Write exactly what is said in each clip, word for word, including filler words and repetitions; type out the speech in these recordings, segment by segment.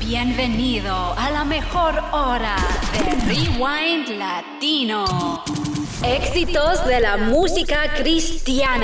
Bienvenido a la mejor hora de Rewind Latino. Éxitos de la música cristiana.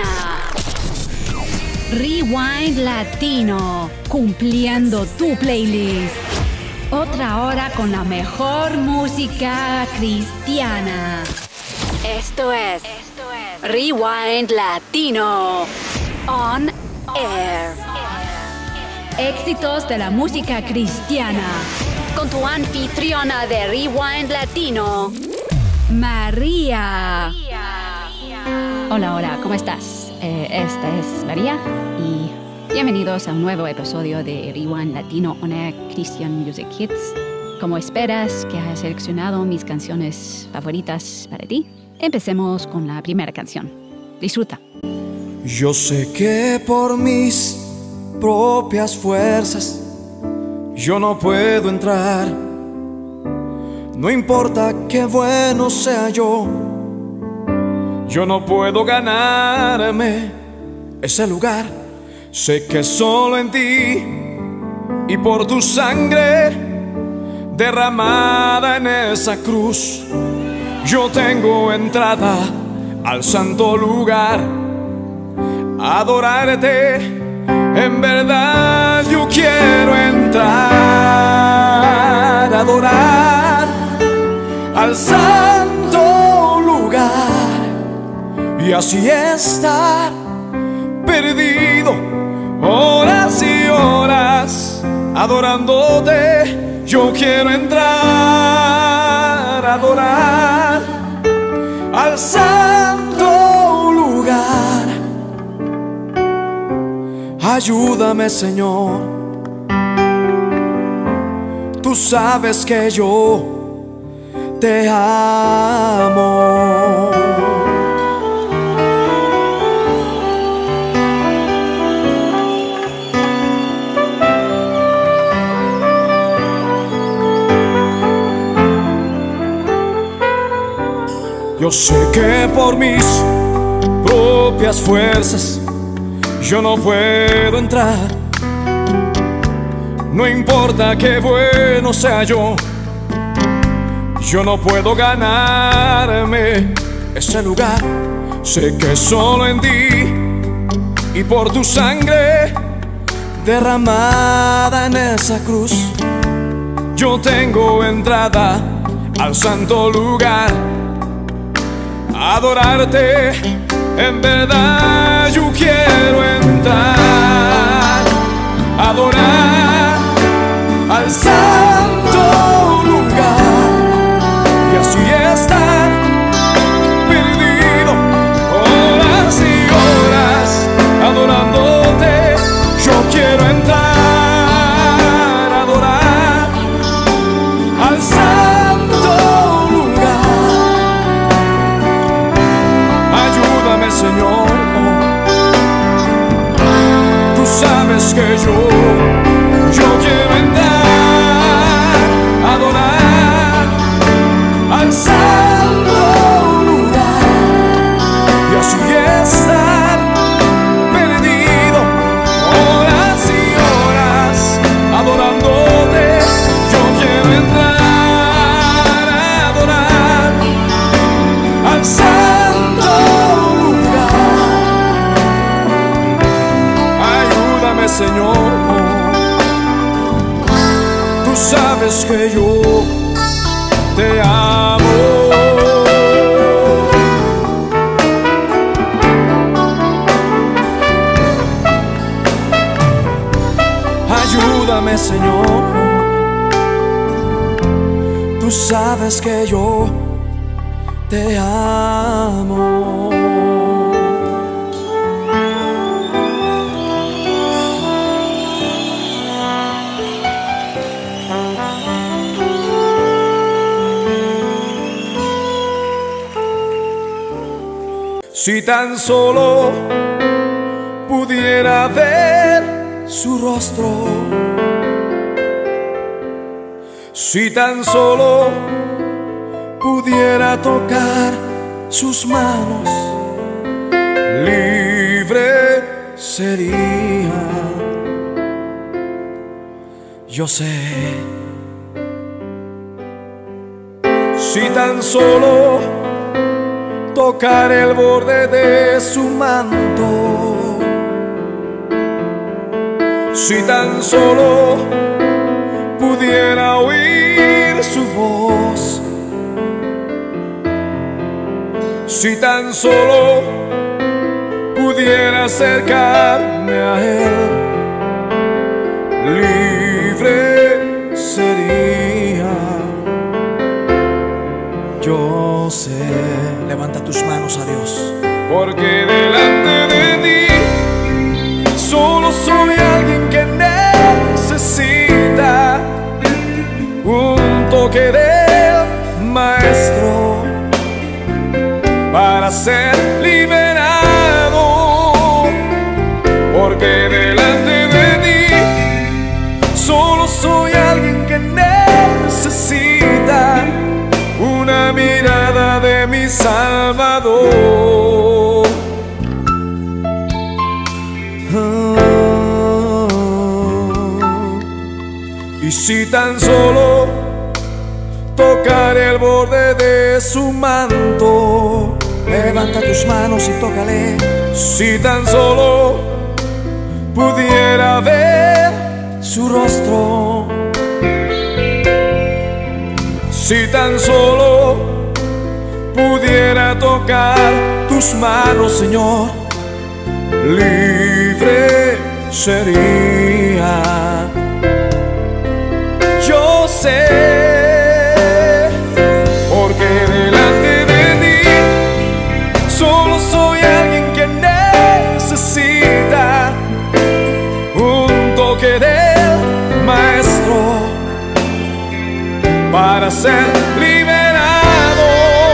Rewind Latino, cumpliendo tu playlist. Otra hora con la mejor música cristiana. Esto es, Esto es Rewind Latino On Air. Éxitos de la música cristiana. Con tu anfitriona de Rewind Latino, María. Hola, hola, ¿cómo estás? Eh, esta es María y bienvenidos a un nuevo episodio de Rewind Latino On Air Christian Music Hits. Como esperas que haya seleccionado mis canciones favoritas para ti, empecemos con la primera canción. Disfruta. Yo sé que por mis propias fuerzas yo no puedo entrar. No importa qué bueno sea yo, yo no puedo ganarme ese lugar. Sé que solo en ti y por tu sangre derramada en esa cruz, yo tengo entrada al santo lugar. Adorarte, en verdad yo quiero entrar, adorar al santo lugar y así estar perdido horas y horas adorándote. Yo quiero entrar, adorar al santo lugar. Ayúdame, Señor, tú sabes que yo te amo. Yo sé que por mis propias fuerzas yo no puedo entrar. No importa qué bueno sea yo, yo no puedo ganarme ese lugar. Sé que solo en ti y por tu sangre derramada en esa cruz, yo tengo entrada al santo lugar. Adorarte, en verdad yo quiero entrar, adorar al santo lugar y así estar perdido horas y horas adorándote. Yo quiero entrar, adorar al santo lugar. Ayúdame, Señor, tú sabes que yo, yo quiero entrar, adorar al santo lugar y así estar perdido horas y horas adorándote. Yo quiero entrar, adorar al santo lugar. Ayúdame, Señor, tú sabes que yo te amo. Ayúdame, Señor, tú sabes que yo te amo. Si tan solo pudiera ver su rostro, si tan solo pudiera tocar sus manos, libre sería. yo sé. Si tan solo tocar el borde de su manto, si tan solo pudiera oír su voz, si tan solo pudiera acercarme a él, libre sería. Yo sé. Levanta tus manos a Dios. Porque delante de ti solo soy alguien que necesita un toque del Maestro para ser liberado. Porque delante de ti solo soy alguien que necesita una mirada de mi Salvador. Oh, y si tan solo tocar el borde de su manto, levanta tus manos y tócale. Si tan solo pudiera ver su rostro, si tan solo pudiera tocar tus manos, Señor, libre sería. Yo sé, porque delante de ti solo soy alguien que necesita un toque del Maestro para ser liberado.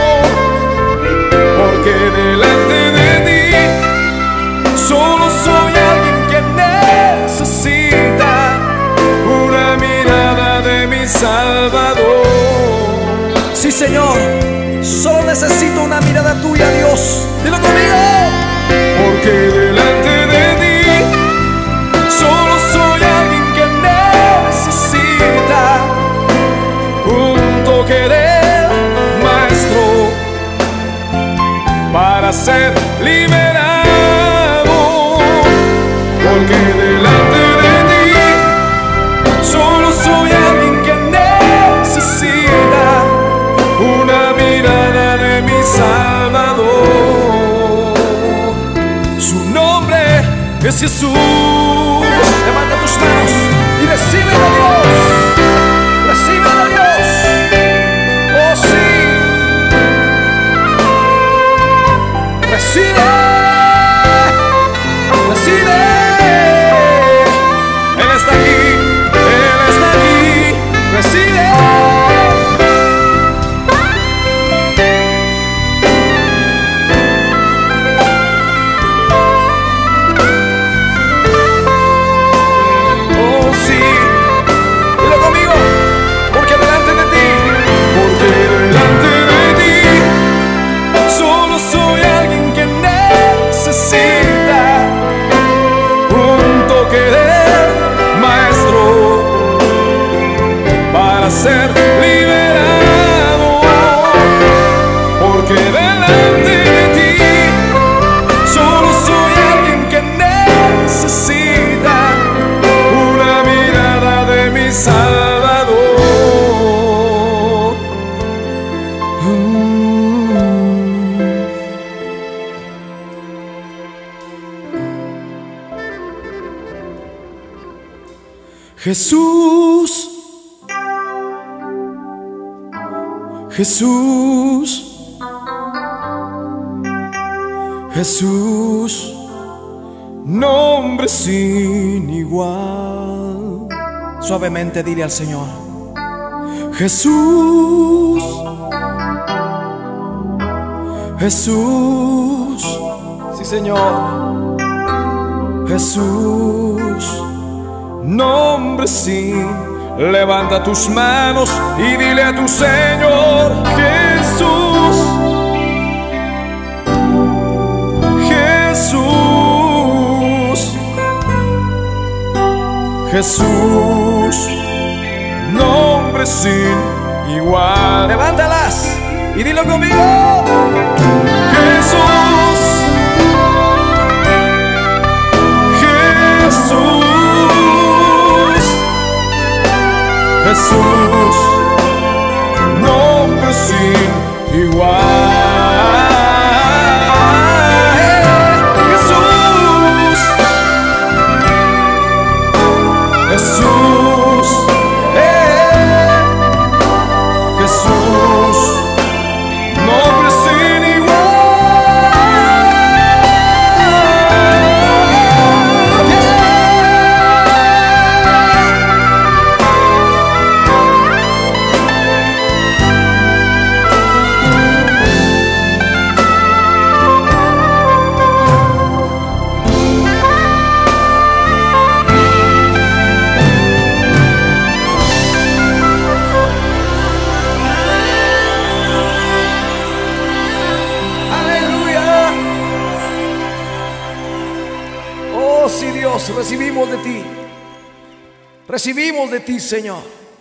Porque delante de ti solo soy alguien que necesita una mirada de mi Salvador. Sí, Señor, solo necesito una mirada tuya, Dios. Dilo conmigo. Porque delante de ti solo soy alguien que necesita un toque del Maestro para ser liberado. Porque delante de ti solo soy alguien que necesita una mirada de mi Salvador. Su nombre es Jesús. Levanta tus manos y recíbelo, Dios. Recíbelo, Dios. Oh, sí. Recibe. Recibe. Él está aquí. Él está aquí. Recibe. Oh, sí. Dilo conmigo. Porque delante de ti, porque delante de ti solo soy alguien que necesita un toque del Maestro para ser liberado. Porque delante de ti solo soy alguien que necesita una mirada de mi Salvador. Jesús, Jesús, Jesús, nombre sin igual. Suavemente dile al Señor: Jesús, Jesús, sí, Señor, Jesús, nombre sin. Levanta tus manos y dile a tu Señor: Jesús, Jesús, Jesús, sin igual. Levántalas y dilo conmigo. Jesús, Jesús, Jesús, nombre sin igual. Jesús, Jesús, eh, Jesús, nombre sin igual. Aleluya. Oh, sí, Dios, recibimos de ti. Recibimos de ti, Señor.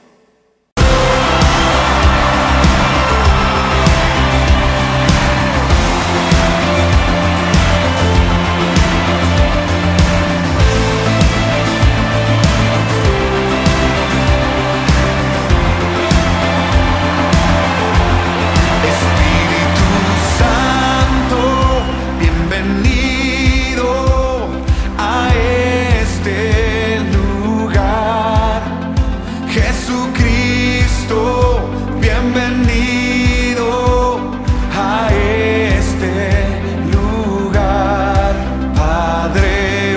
Espíritu Santo, bienvenido a este lugar. Jesucristo, bienvenido a este lugar. Padre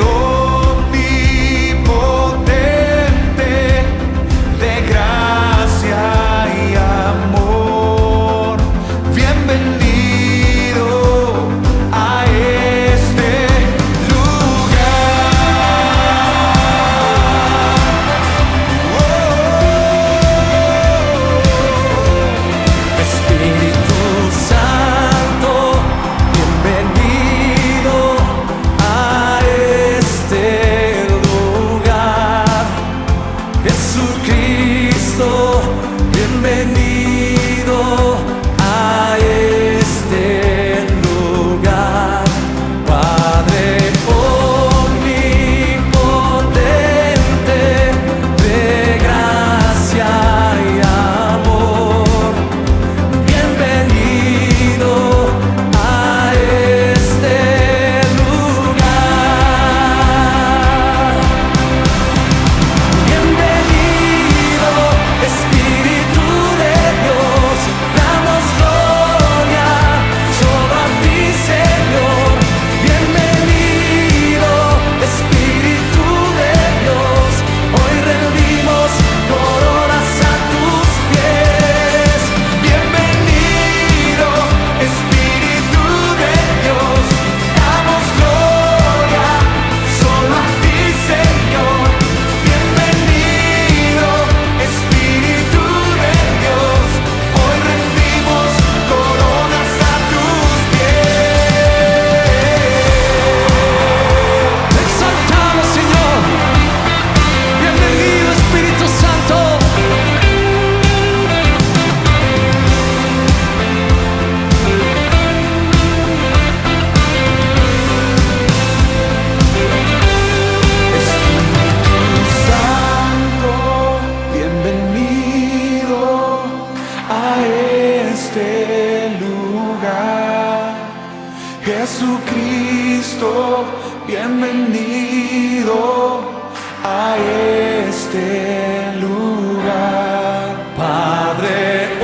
omnipotente, de gracia y amor, bienvenido a este lugar. Espíritu Santo, bienvenido a este lugar. Jesucristo, bienvenido a este lugar. Padre omnipotente, de gracia y amor, bienvenido a este lugar. Bienvenido, Espíritu de Dios, damos gloria solo a ti, Señor. Bienvenido, Espíritu de Dios, hoy rendimos coronas a tus pies. Bienvenido, Espíritu de Dios, damos gloria solo a ti, Señor. Bienvenido, Espíritu de Dios, hoy rendimos coronas a tus pies. Te exaltamos, Señor. Bienvenido, Espíritu Santo. Espíritu Santo, bienvenido a este lugar. Jesucristo, bienvenido a este lugar. Padre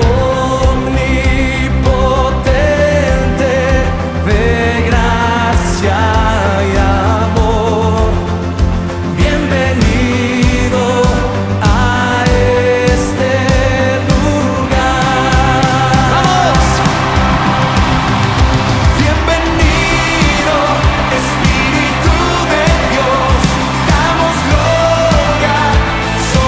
omnipotente, de gracia y amor, bienvenido a este lugar. ¡Vamos! Bienvenido, Espíritu de Dios, damos gloria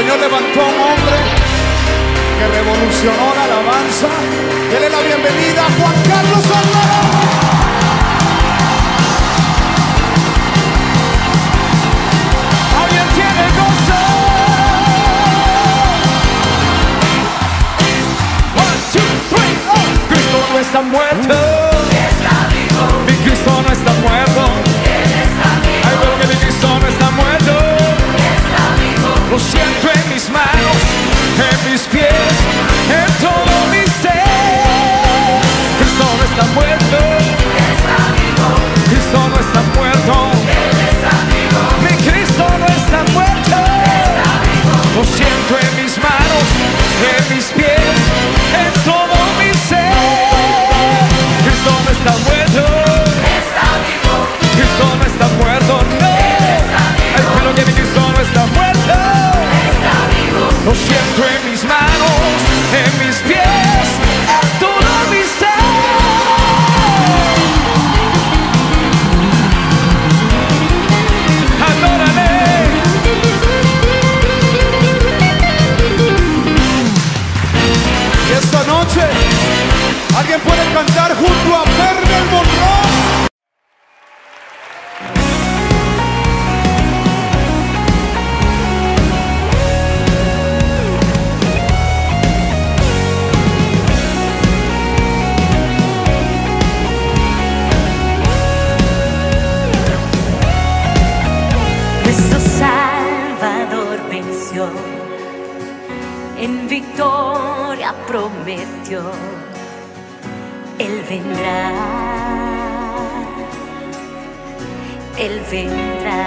Señor levantó a un hombre que revolucionó la alabanza. Dele la bienvenida a Juan Carlos Álvarez. Alguien tiene gozo. One, two, three, oh. Cristo no está muerto. Está vivo. Mi Cristo no está muerto. Él está vivo. Ay, pero que mi Cristo no está muerto. Está vivo. Lo siento en mis manos, en mis pies, en todo mi ser. Cristo no está muerto. Está vivo. Cristo no está muerto. Él está vivo. Mi Cristo no está muerto. Está vivo. Lo siento en mis manos, en mis pies, en todo mi ser. Cristo no está muerto. Está vivo. Cristo no está muerto, no. Ay, pero que mi Cristo no está muerto. Está vivo. Lo siento en mis manos, en mis pies, en todo mi ser. Adórale. Y esta noche alguien puede cantar junto a Fernel Monroe. Nuestro Salvador venció, en victoria prometió, Él vendrá, Él vendrá.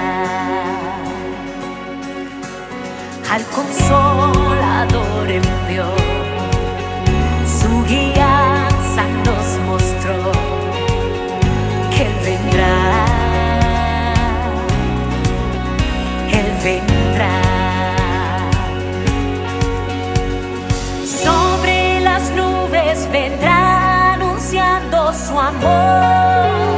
Al Consolador envió, su guianza nos mostró, que Él vendrá. Él vendrá. Sobre las nubes vendrá anunciando su amor.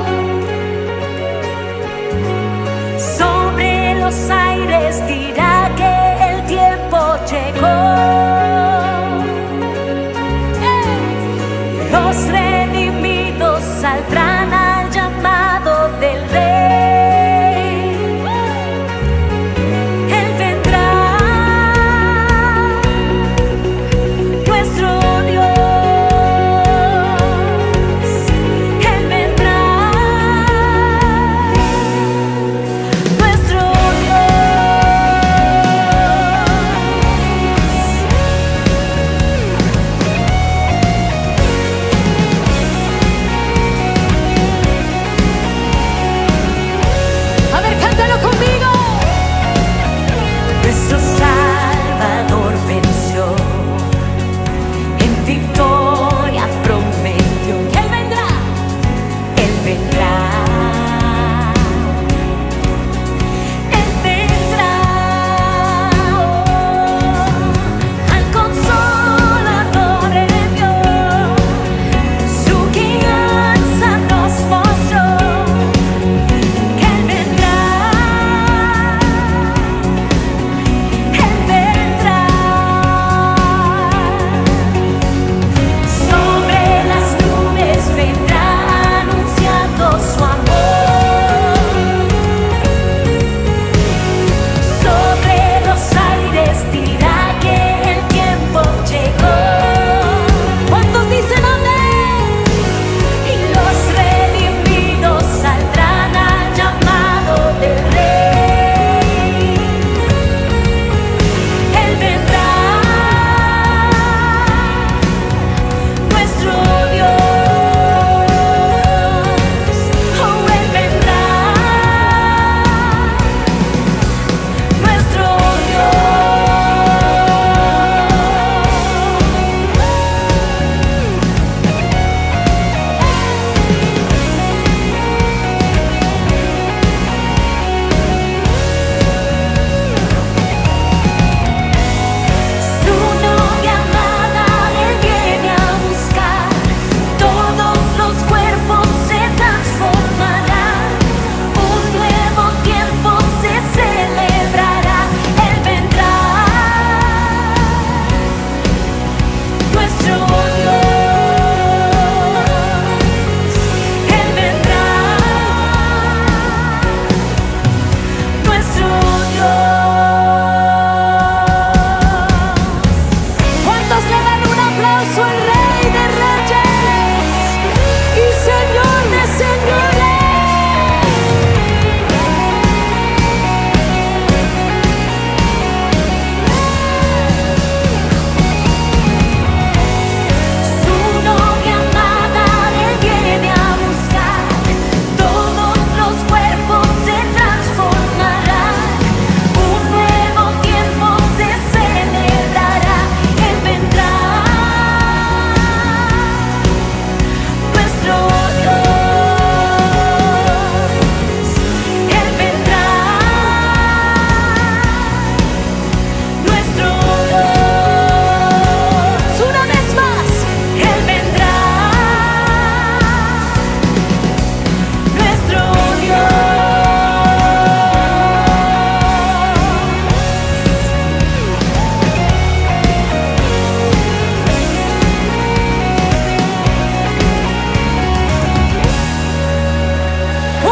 Sobre los aires dirá que el tiempo llegó.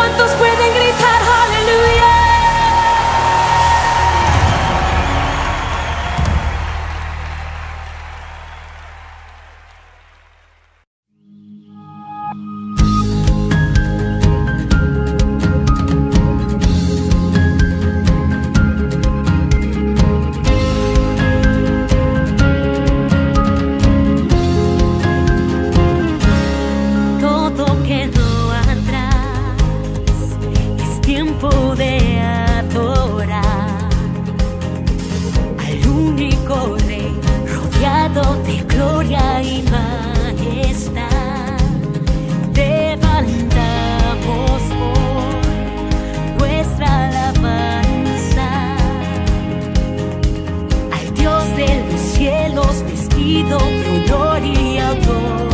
¿Cuántos pueden gritar aleluya? Todo quedó atrás, es tiempo de adorar al único Rey, rodeado de gloria y majestad. Levantamos hoy nuestra alabanza al Dios de los cielos, vestido de honor y autoridad.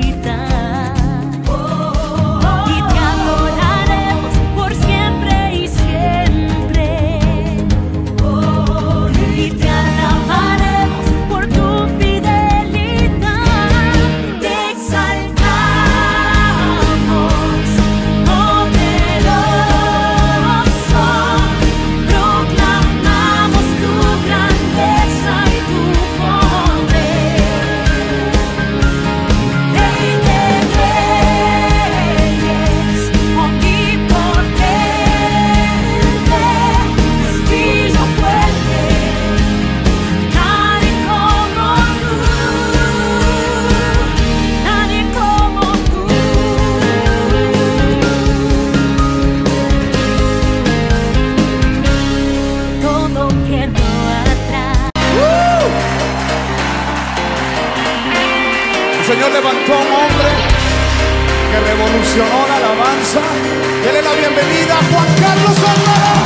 El Señor levantó a un hombre que revolucionó la alabanza. Dele la bienvenida a Juan Carlos Alvarado.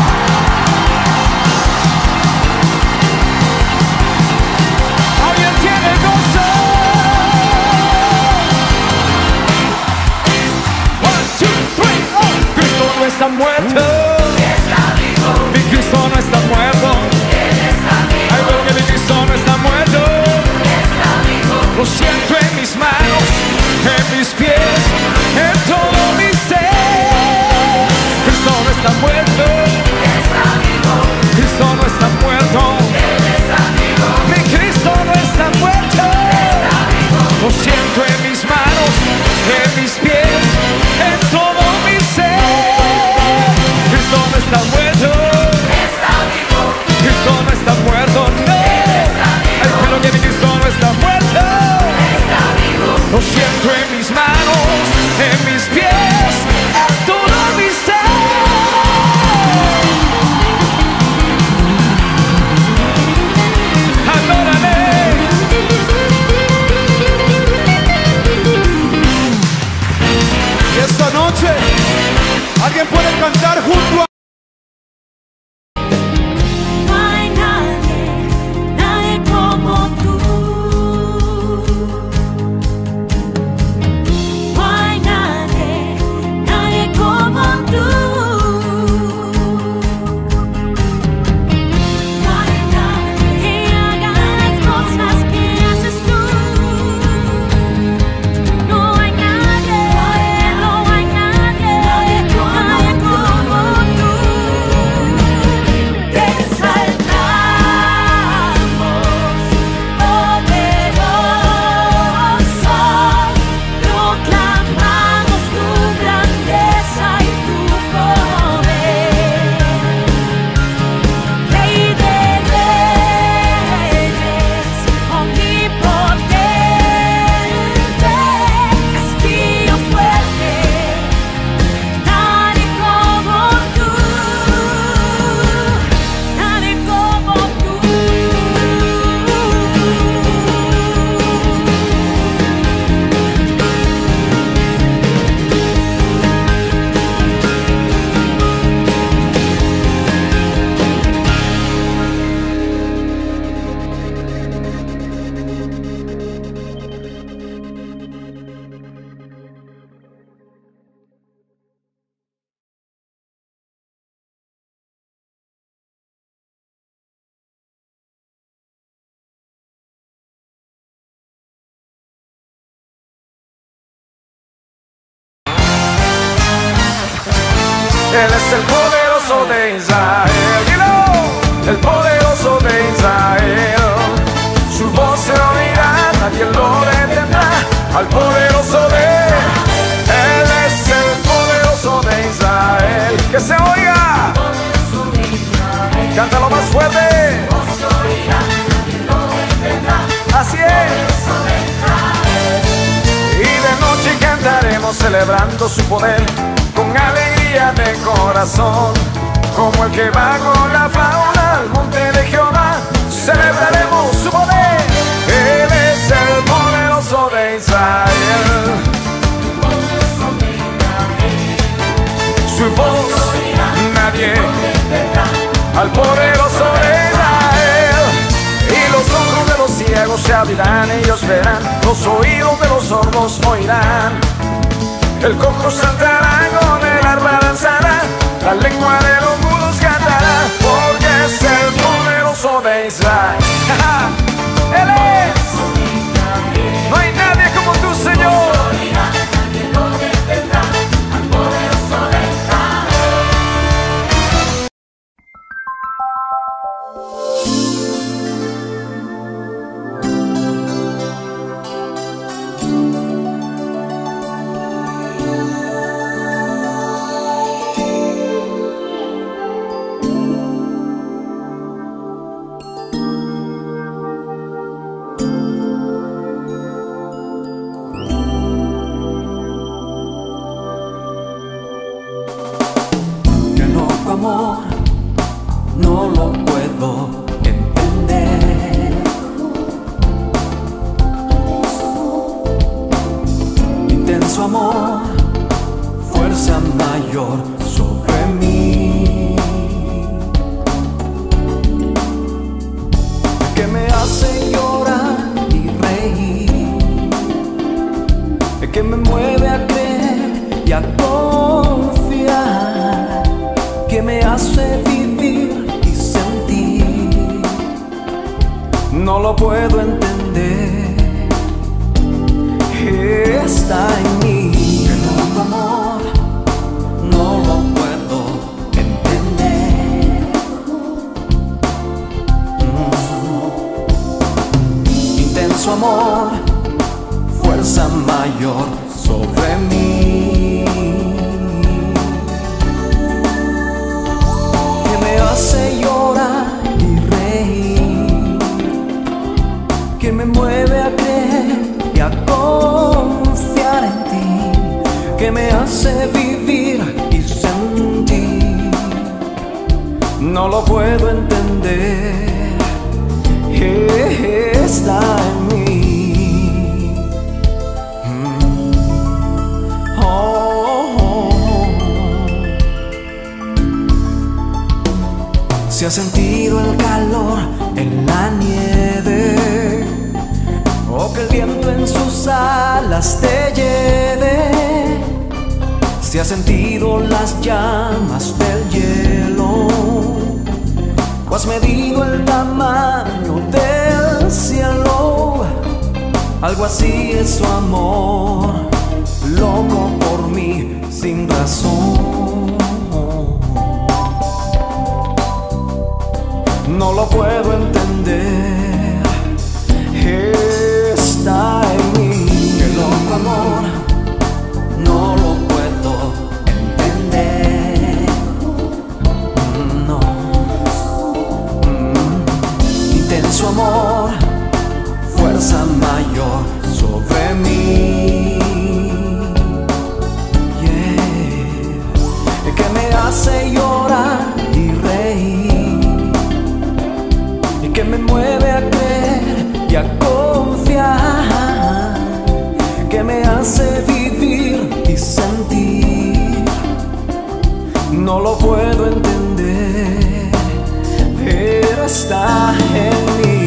Alguien tiene gozo. One, two, three, oh. Cristo no está muerto. Está vivo. Mi Cristo no está muerto. Él está vivo. Ay, pero que mi Cristo no está muerto. Está vivo. Lo siento en mis manos, en mis pies, en todo mi ser. Cristo no está muerto. Está vivo. Cristo no está muerto. Él está vivo. Mi Cristo no está muerto. Está vivo. Lo siento en mis manos, en mis pies, en todo mi ser. Cristo no está muerto. Está vivo. Cristo no está muerto, no. Ay, pero que mi Cristo no está muerto. Está vivo. Lo siento en mis manos, en mis pies, en todo mi ser. Adórale. Y esta noche alguien puede cantar junto a No hay nadie, nadie como tú. No hay nadie, nadie como tú. No hay nadie que haga las cosas que haces tú. No hay nadie, no hay nadie, nadie como Él es el poderoso de Israel. Dilo, el poderoso de Israel. Su voz se oirá, nadie lo detendrá. Al poderoso de Él es el poderoso de Israel. Que se oiga. Cántalo más fuerte. Así es. Y de noche cantaremos celebrando su poder con alegría de corazón. Como el que va con la fauna al monte de Jehová, celebraremos su poder. Él es el poderoso de Israel. Su voz nadie al poderoso de Israel. Y los ojos de los ciegos se abrirán, ellos verán. Los oídos de los sordos oirán. El cojo saltará, con el arpa danzará. La lengua de los mudos cantará. Porque es el poderoso de Israel. Él es. No hay nadie como tú, Señor. Amor, no lo puedo entender. Intenso amor, fuerza mayor sobre mí, que me hace llorar y reír, que me mueve a creer y a confiar, que me hace vivir y sentir. No lo puedo entender, está en mí. El loco amor, no lo puedo entender. Mm. Intenso amor, fuerza mayor sobre mí, me hace llorar y reír, que me mueve a creer y a confiar en ti, que me hace vivir y sentir. No lo puedo entender, está en mí. Mm. Oh, oh. Si has sentido el calor en la nieve, o que el viento en sus alas te lleve, si has sentido las llamas del hielo, o has medido el tamaño del cielo, algo así es su amor, loco por mí sin razón. No lo puedo entender, está en mí. El loco amor, no lo puedo entender. No. Mm. Intenso amor, fuerza mayor sobre mí. Yeah. Que me hace llorar y reír, que me mueve a creer y a confiar, que me hace vivir y sentir. No lo puedo entender, pero está en mí.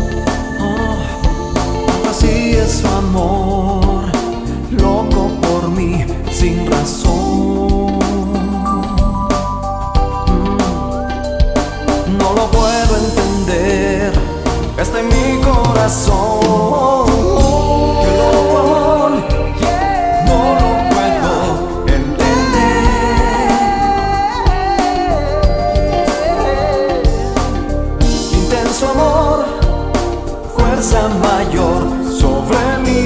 Su amor, loco por mí sin razón. Mm. No lo puedo entender, está en mi corazón. Qué loco amor, no lo puedo entender. Intenso amor, fuerza mayor sobre mí.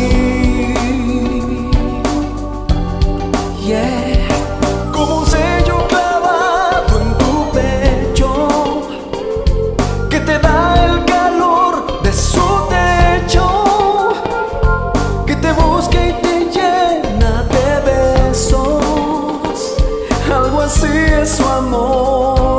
Yeah. Como un sello clavado en tu pecho, que te da el calor de su techo, que te busca y te llena de besos. Algo así es su amor,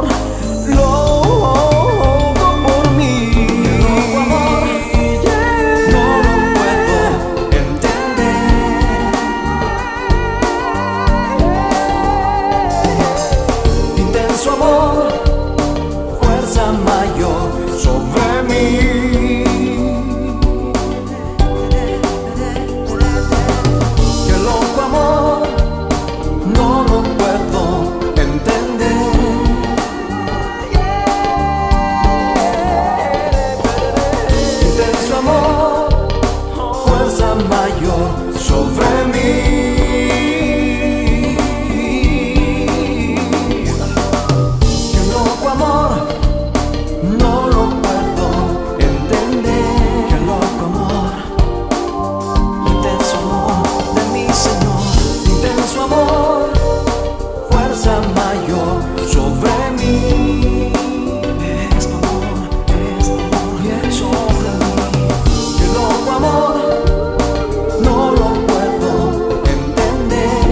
loco por mí. Loco amor, yeah. No lo puedo entender. Intenso amor, fuerza mayor sobre mí. Qué loco amor, no lo puedo entender. Intenso amor, fuerza mayor sobre mí. Qué loco amor, no lo puedo entender. Qué loco amor, intenso amor de mi Señor. Intenso amor, fuerza mayor sobre mí. Es tu amor, es tu amor sobre mí. Qué loco amor, no lo puedo entender.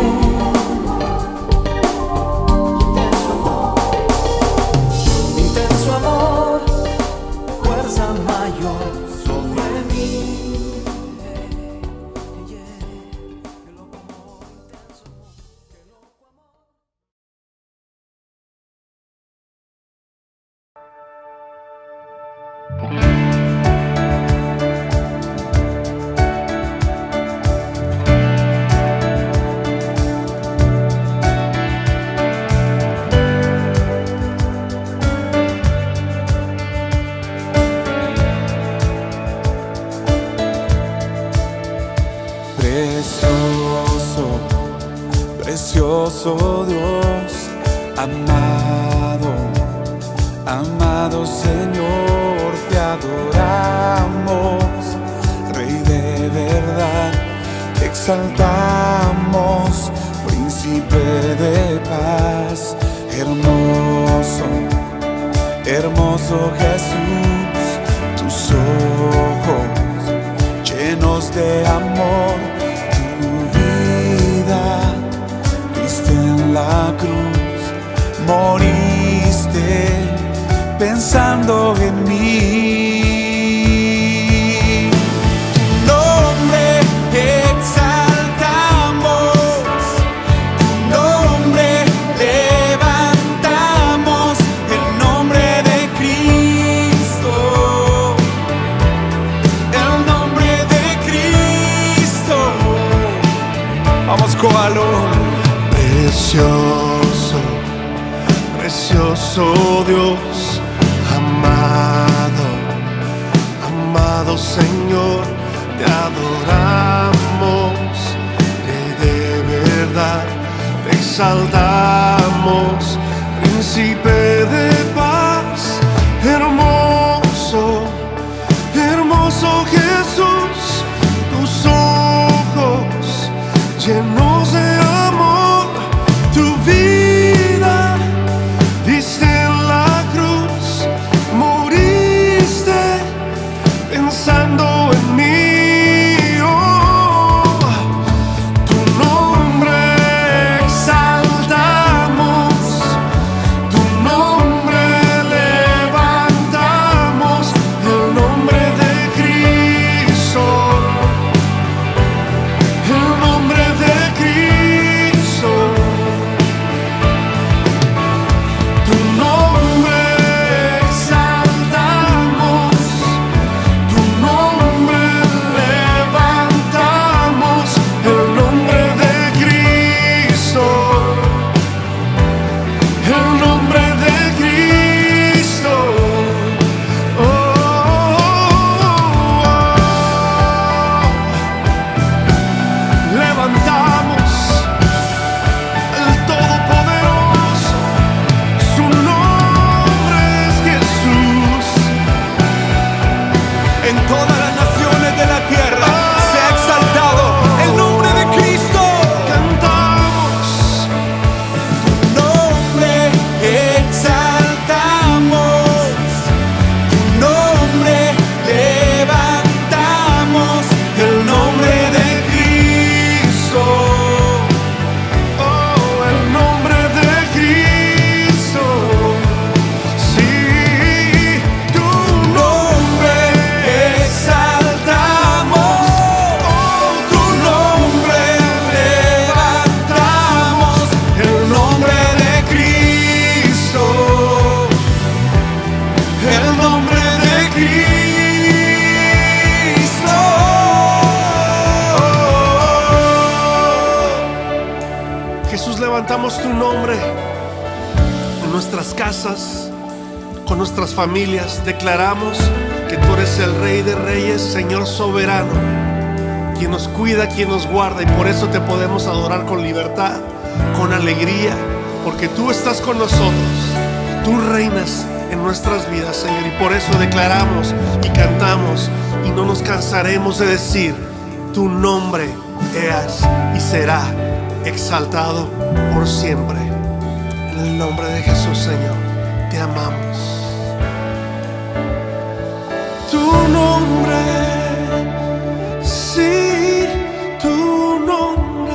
Intenso amor, intenso amor, fuerza mayor sobre mí. Qué loco amor, intenso amor, qué loco amor. Precioso, precioso Dios, amado, amado Señor, te adoramos, Rey de verdad, te exaltamos, Príncipe de paz, hermoso, hermoso Jesús, tus ojos llenos de amor, tu vida diste en la cruz, moriste pensando en mí. Tu nombre exaltamos, tu nombre levantamos, el nombre de Cristo. Vamos, coalo. Precioso, precioso Dios, amado, amado Señor, te adoramos, Rey de verdad, te exaltamos, Príncipe de paz, hermoso, hermoso Jesús, tus ojos llenos de amor, tu vida diste en la cruz, moriste pensando en mí. Oh, tu nombre exaltamos, tu nombre Jesús, levantamos tu nombre en nuestras casas, con nuestras familias. Declaramos que tú eres el Rey de Reyes, Señor soberano, quien nos cuida, quien nos guarda, y por eso te podemos adorar con libertad, con alegría, porque tú estás con nosotros. Tú reinas en nuestras vidas, Señor, y por eso declaramos y cantamos y no nos cansaremos de decir: tu nombre es y será exaltado por siempre. En el nombre de Jesús, Señor, te amamos. Tu nombre, sí, tu nombre.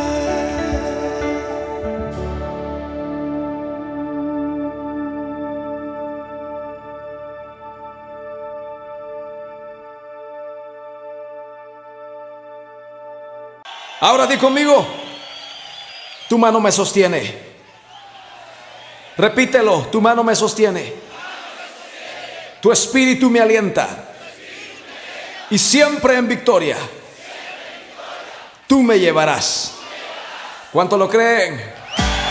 Ahora di conmigo: tu mano me sostiene. Repítelo: tu mano me sostiene. Tu espíritu me alienta. Y siempre en victoria tú me llevarás. ¿Cuánto lo creen?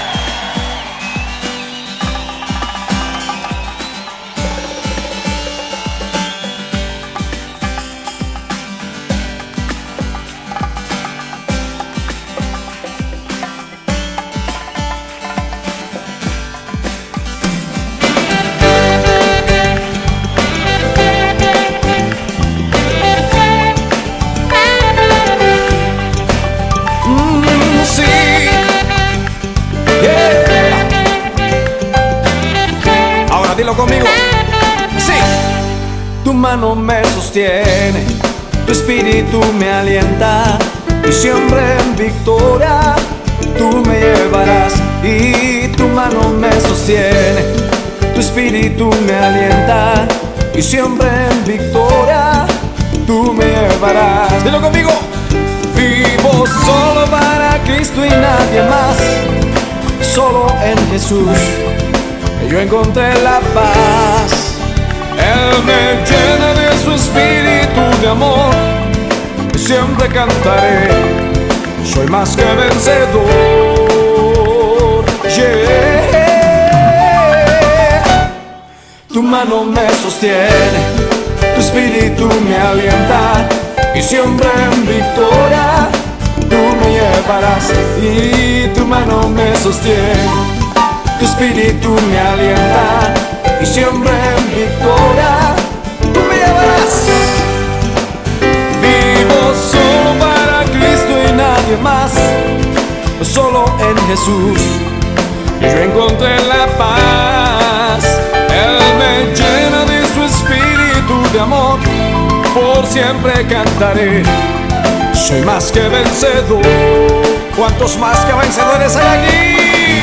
Dilo conmigo. Sí. Tu mano me sostiene, tu espíritu me alienta, y siempre en victoria tú me llevarás. Y tu mano me sostiene, tu espíritu me alienta, y siempre en victoria tú me llevarás. Dilo conmigo. Vivo solo para Cristo y nadie más, solo en Jesús yo encontré la paz. Él me llena de su espíritu de amor, siempre cantaré: soy más que vencedor. Yeah. Tu mano me sostiene, tu espíritu me alienta, y siempre en victoria tú me llevarás. Y tu mano me sostiene, tu espíritu me alienta, y siempre en victoria tú me llevarás. Vivo solo para Cristo y nadie más, solo en Jesús yo encontré la paz. Él me llena de su espíritu de amor, por siempre cantaré: soy más que vencedor. ¿Cuántos más que vencedores hay aquí?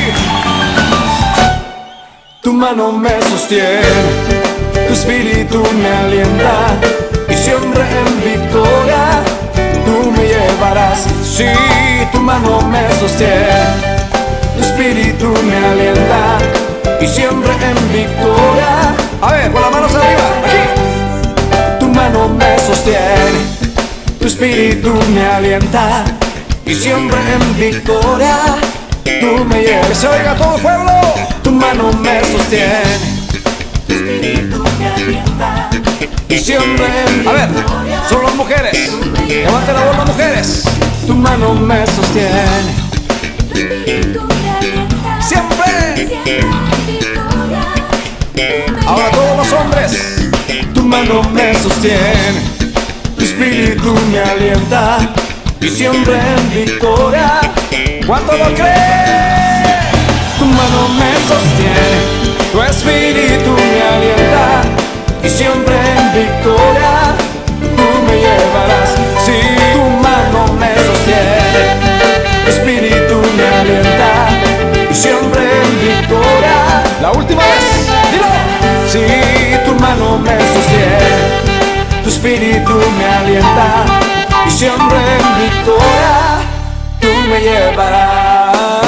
Tu mano me sostiene, tu espíritu me alienta, y siempre en victoria tú me llevarás. Sí, tu mano me sostiene, tu espíritu me alienta, y siempre en victoria. A ver, con las manos arriba, aquí. Tu mano me sostiene, tu espíritu me alienta, y siempre en victoria tú me llevas. Que se oiga todo el pueblo. Tu mano me sostiene, tu espíritu me alienta, y siempre en victoria. A ver, son las mujeres. Levanten la voz las mujeres. Tu mano me sostiene, tu espíritu me alienta, siempre, siempre en victoria. Ahora todos los hombres. Tu mano me sostiene, tu espíritu me alienta, y siempre en victoria. ¿Cuánto lo creen? Tu mano me sostiene, tu espíritu me alienta, y siempre en victoria tú me llevarás. Sí, tu mano me sostiene, tu espíritu me alienta, y siempre en victoria. La última vez, dilo. Sí, tu mano me sostiene, tu espíritu me alienta, y siempre en victoria tú me llevarás.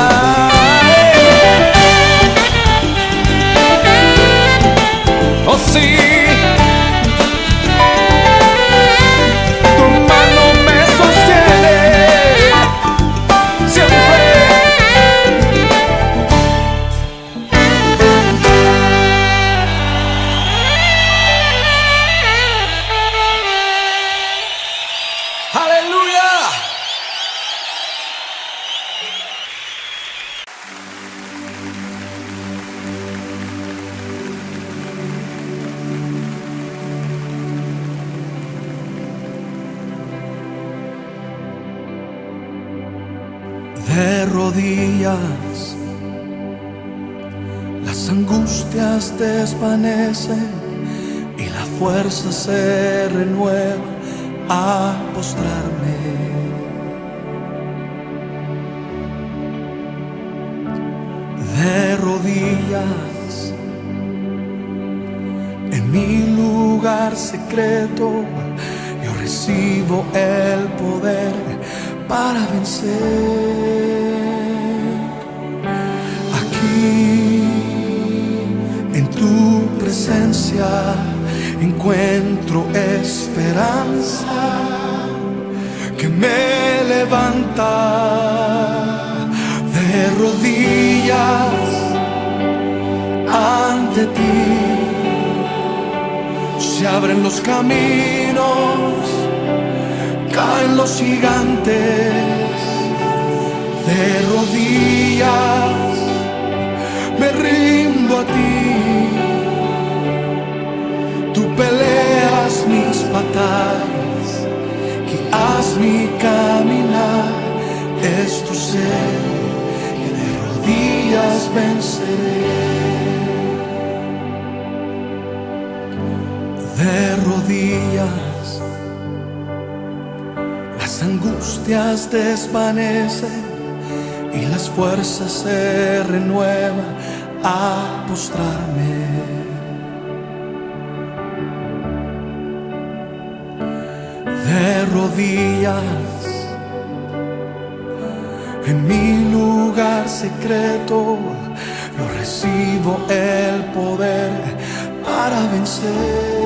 Oh sí, tu mano me sostiene, siempre De rodillas, las angustias desvanecen y la fuerza se renueva a postrarme. De rodillas, en mi lugar secreto, yo recibo el poder para vencer. Aquí, en tu presencia, encuentro esperanza que me levanta. De rodillas ante ti se abren los caminos, caen los gigantes. De rodillas me rindo a ti. Tú peleas mis batallas, guías mi caminar. Es tu ser que de rodillas venceré. De rodillas, las angustias desvanecen y las fuerzas se renuevan a postrarme. De rodillas, en mi lugar secreto, yo recibo el poder para vencer.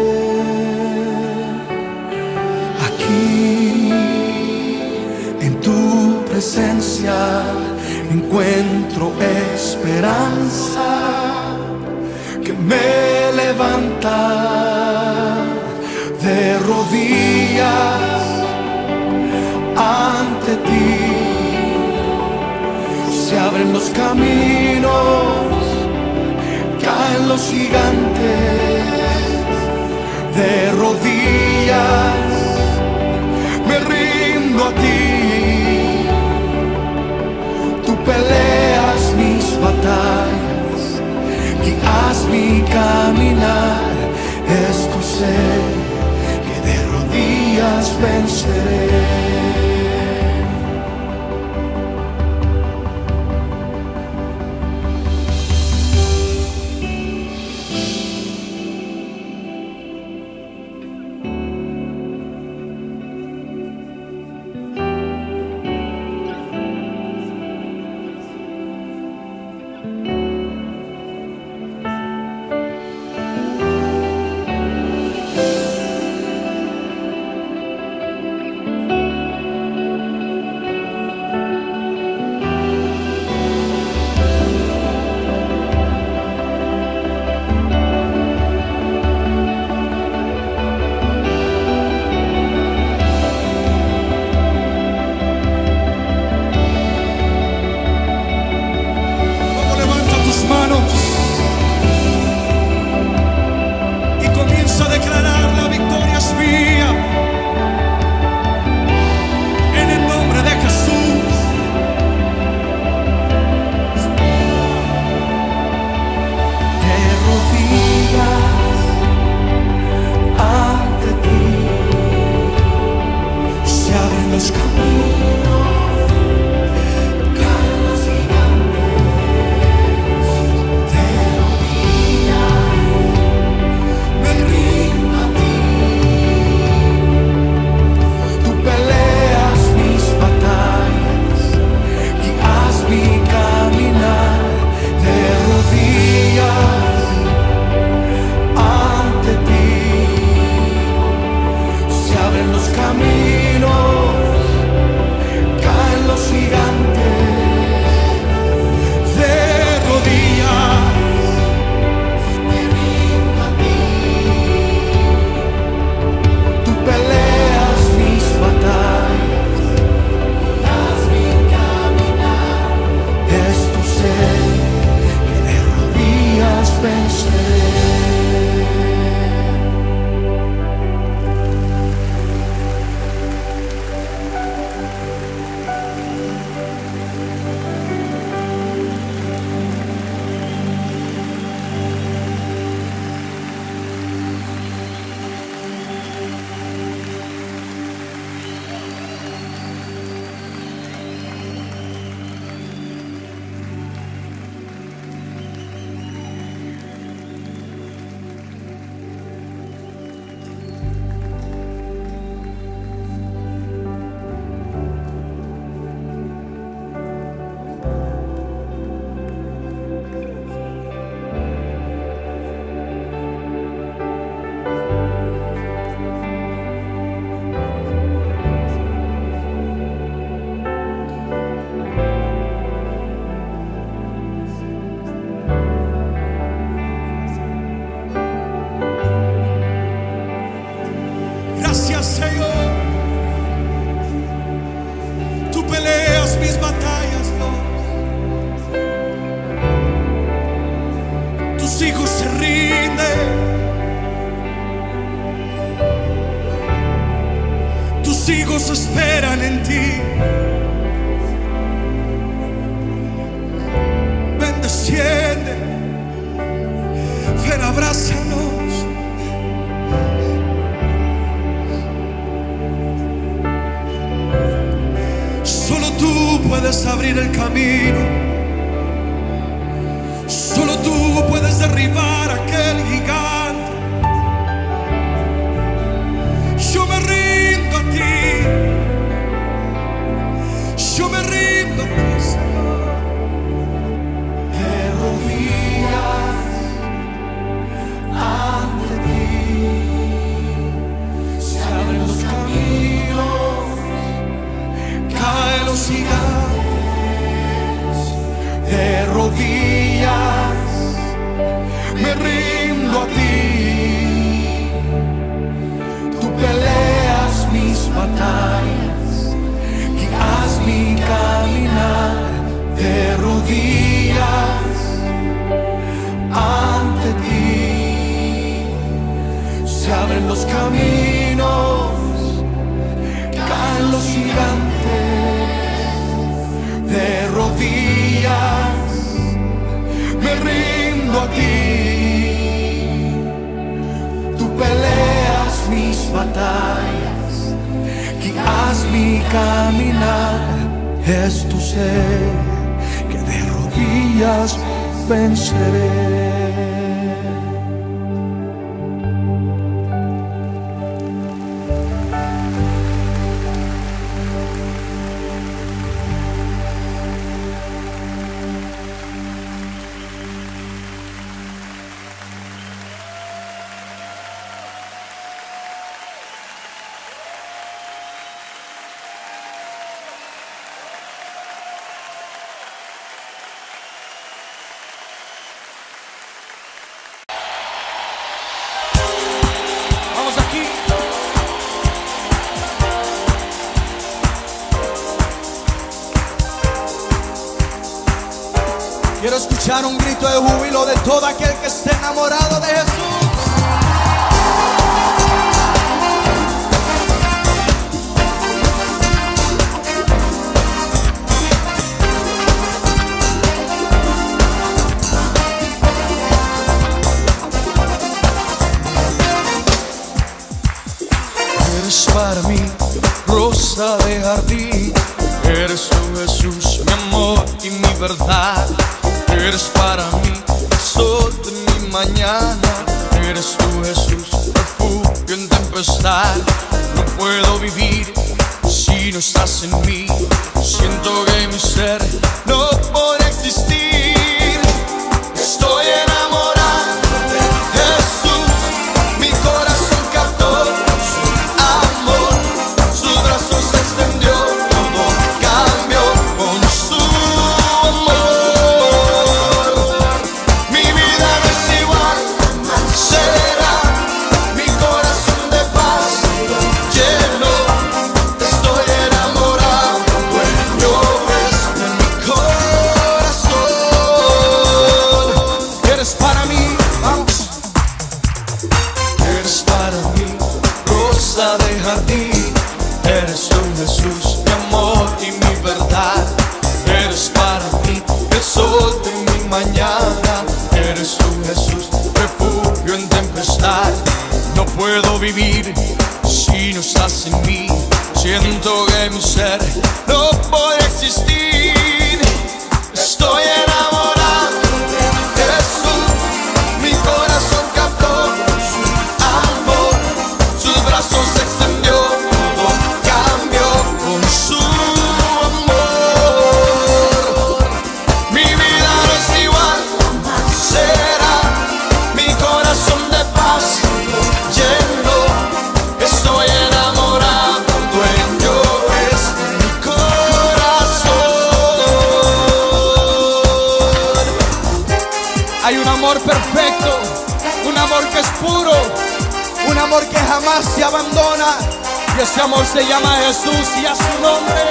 Aquí, en tu presencia, encuentro esperanza que me levanta. De rodillas ante ti se abren los caminos, caen los gigantes. De rodillas me rindo a ti. Tú peleas mis batallas, guías mi caminar. Es tu ser que de rodillas venceré. hijos esperan en ti. Ven, desciende, ven, abrázanos. Solo tú puedes abrir el camino. Solo tú puedes derribar aquel gigante. Yo me rindo a ti. Yo me rindo a ti, Señor. De rodillas ante ti se abren los caminos, Caen los gigantes. de rodillas me rindo a ti. Tú peleas mis batallas, guías mi caminar. De rodillas ante ti se abren los caminos, caen los gigantes. De rodillas me rindo a ti. Tú peleas mis batallas, guías mi caminar. Es tu ser que de rodillas venceré. Vamos aquí. Quiero escuchar un grito de júbilo de todo aquel que esté enamorado de Jesús. Eres para mí rosa de jardín, eres tú, Jesús, mi amor y mi verdad. Eres para mí sol de mi mañana, eres tú, Jesús, refugio en tempestad. No puedo vivir si no estás en mí, siento que mi ser no puede existir. Estoy enamorado de Jesús, mi corazón captó su amor, sus brazos se extendió, todo cambió con su amor. Mi vida no es igual, será mi corazón de paz lleno. Estoy enamorado, dueño es de mi corazón. Eres para mí, vamos. Eres para mí rosa de jardín, eres tú, Jesús, mi amor y mi verdad. Eres para mí el sol de mi mañana, eres tú, Jesús, refugio en tempestad. No puedo vivir si no estás en mí, siento que mi ser no puede existir. Estoy enamorado de Jesús, mi corazón captó su amor, sus brazos se extendió, todo cambió con su amor. Mi vida no es igual, será mi corazón de paz lleno. Estoy enamorado, dueño es de mi corazón. Hay un amor perfecto, un amor que es puro, un amor que jamás se abandona. Y ese amor se llama Jesús y a su nombre.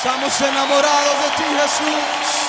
Estamos enamorados de ti, Jesús.